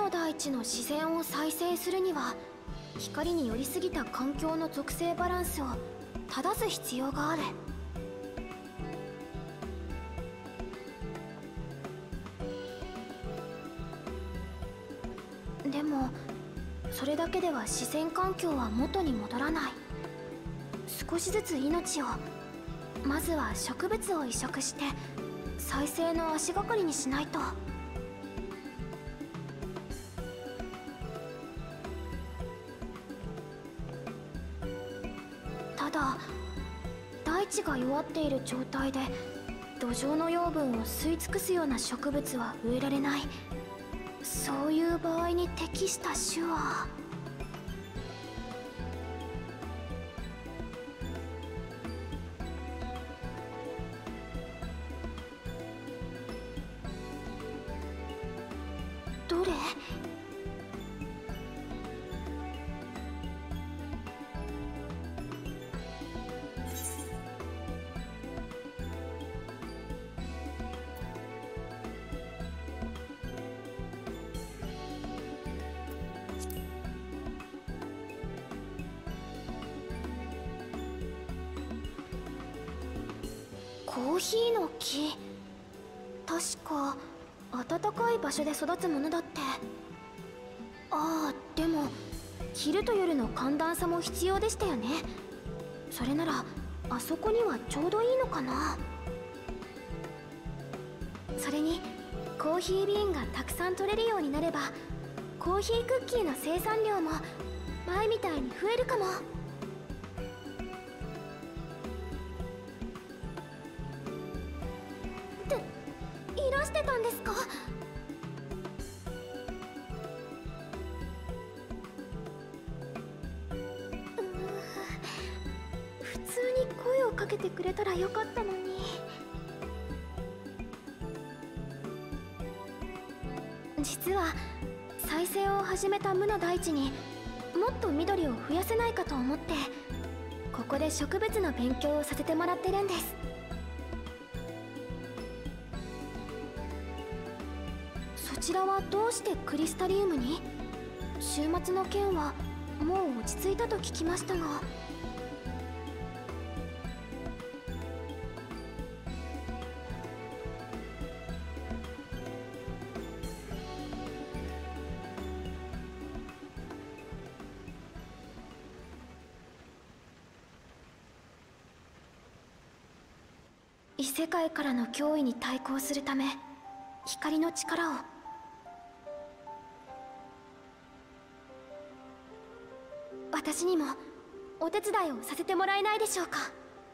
の大地の自然を再生するには、光に寄りすぎた環境の属性バランスを正す必要がある。でもそれだけでは自然環境は元に戻らない。少しずつ命を、まずは植物を移植して再生の足がかりにしないと。ただ大地が弱っている状態で土壌の養分を吸い尽くすような植物は植えられない。そういう場合に適した種は。どれ？コーヒーの木、確か暖かい場所で育つものだって。ああ、でも昼と夜の寒暖差も必要でしたよね。それならあそこにはちょうどいいのかな。それにコーヒービーンがたくさん取れるようになれば、コーヒークッキーの生産量も前みたいに増えるかも。いらしてたんですか？普通に声をかけてくれたらよかったのに。実は再生を始めた無の大地にもっと緑を増やせないかと思って、ここで植物の勉強をさせてもらってるんです。そちらはどうしてクリスタリウムに？週末の件はもう落ち着いたと聞きましたが。異世界からの脅威に対抗するため、光の力を。私にもお手伝いをさせてもらえないでしょうか。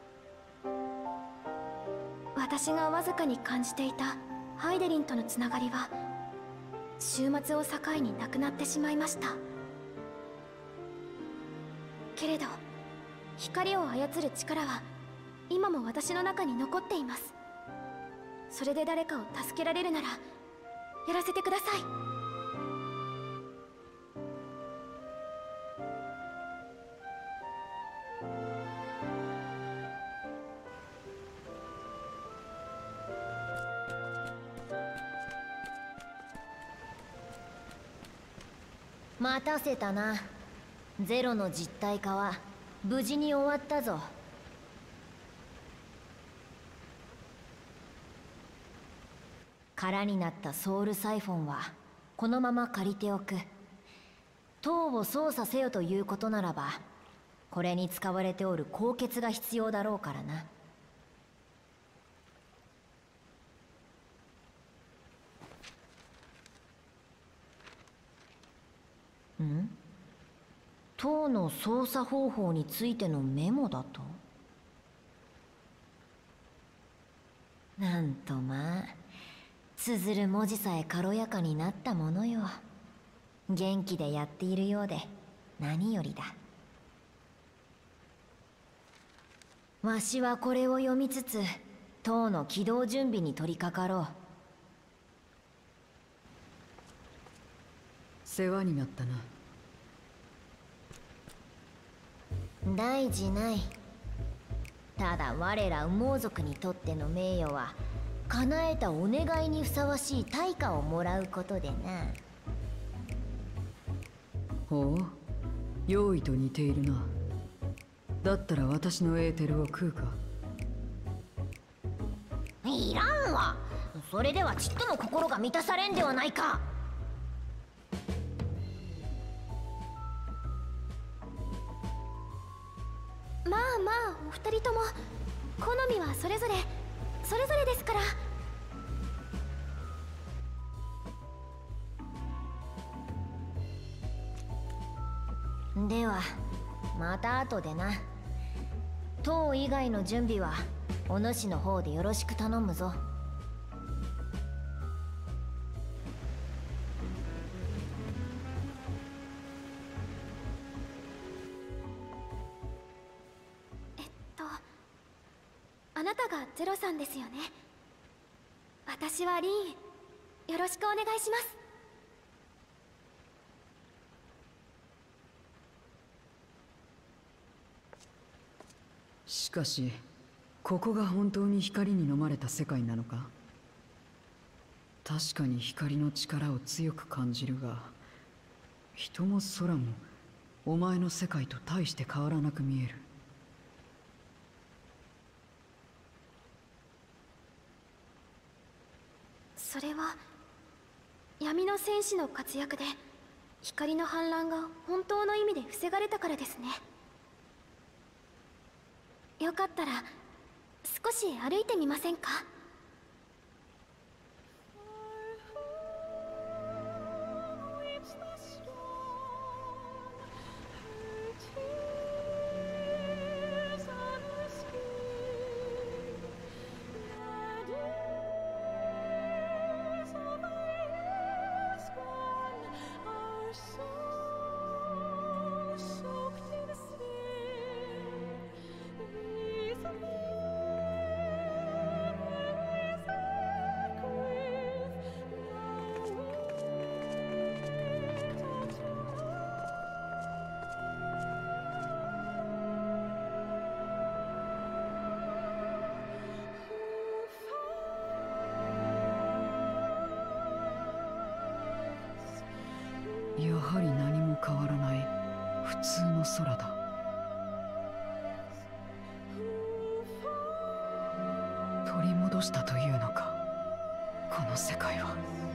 私がわずかに感じていたハイデリンとのつながりは週末を境になくなってしまいました。けれど光を操る力は今も私の中に残っています。それで誰かを助けられるならやらせてください。 待たせたな。ゼロの実体化は無事に終わったぞ。空になったソウルサイフォンはこのまま借りておく。塔を操作せよということならば、これに使われておる鉱穴が必要だろうからな。ん？塔の操作方法についてのメモだと？なんとまあ、綴る文字さえ軽やかになったものよ。元気でやっているようで何よりだ。わしはこれを読みつつ塔の起動準備に取り掛かろう。 世話になったな。 大事ない。ただ我ら羽毛族にとっての名誉は叶えたお願いにふさわしい対価をもらうことでな。 ほう、用意と似ているな。だったら私のエーテルを食うか。 いらんわ。それではちっとも心が満たされんではないか。 まあまあ、お二人とも好みはそれぞれですから。 ではまた後でな。塔以外の準備はお主の方でよろしく頼むぞ。 あなたがゼロさんですよね。私はリーン。よろしくお願いします。 しかし、ここが本当に光に飲まれた世界なのか？確かに光の力を強く感じるが、人も空もお前の世界と大して変わらなく見える。 それは闇の戦士の活躍で光の反乱が本当の意味で防がれたからですね。よかったら少し歩いてみませんか？ やはり何も変わらない普通の空だ。取り戻したというのか、この世界は。